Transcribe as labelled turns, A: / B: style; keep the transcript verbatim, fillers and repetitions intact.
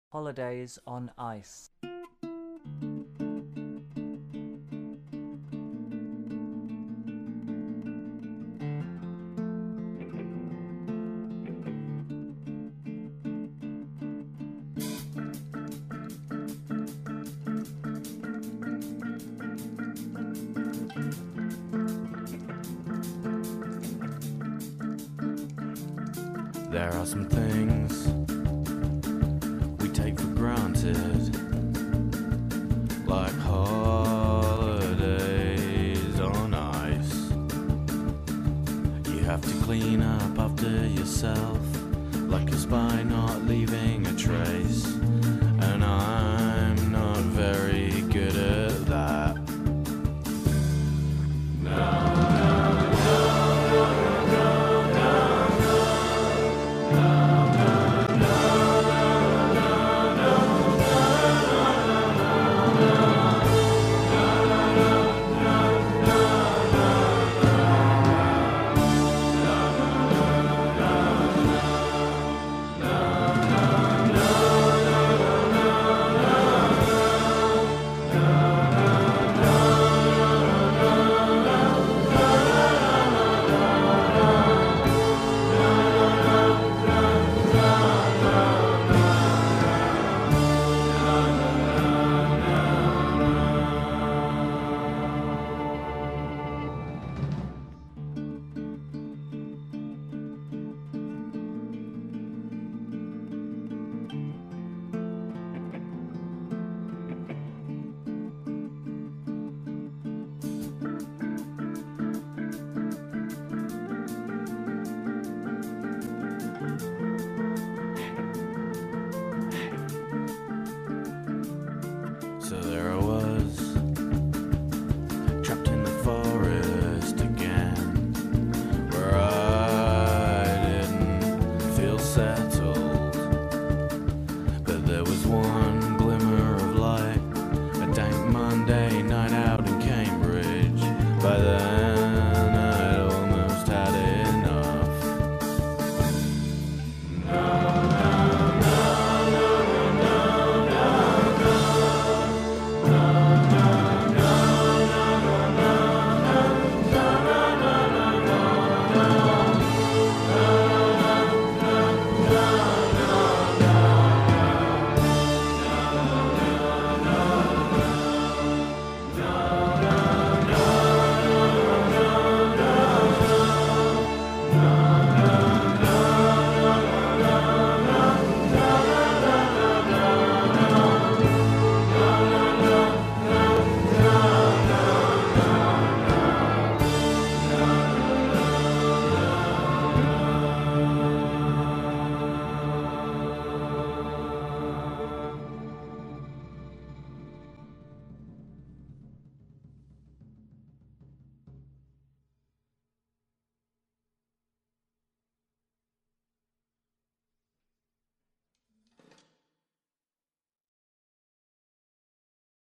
A: Holidays on Ice.
B: There are some things we take for granted, like holidays on ice. You have to clean up after yourself, like a spy not leaving a trace. And I'm not very good at that. So there I was, trapped in the forest again, where I didn't feel settled. But there was one